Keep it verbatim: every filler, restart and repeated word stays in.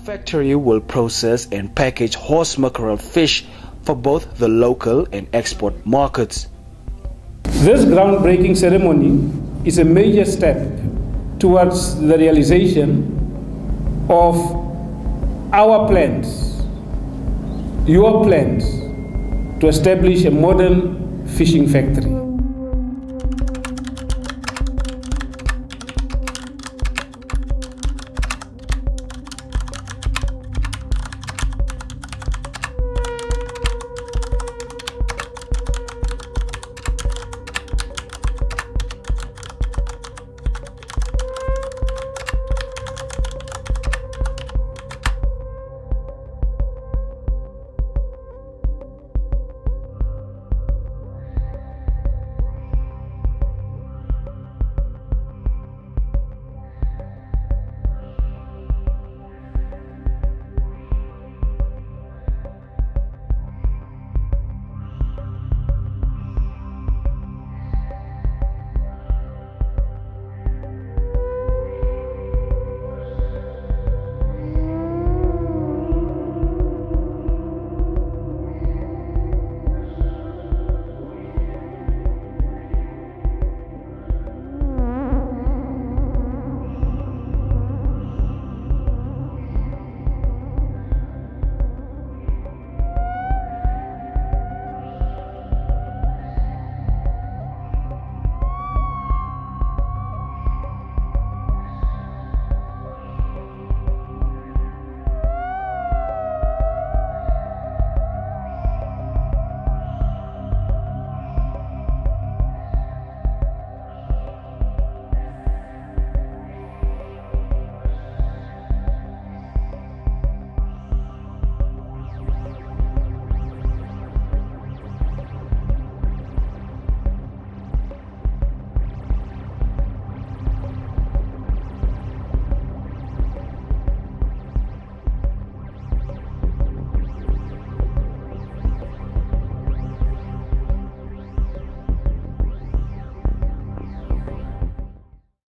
factory will process and package horse mackerel fish for both the local and export markets. This groundbreaking ceremony is a major step towards the realization of our plans, your plans, to establish a modern fishing factory.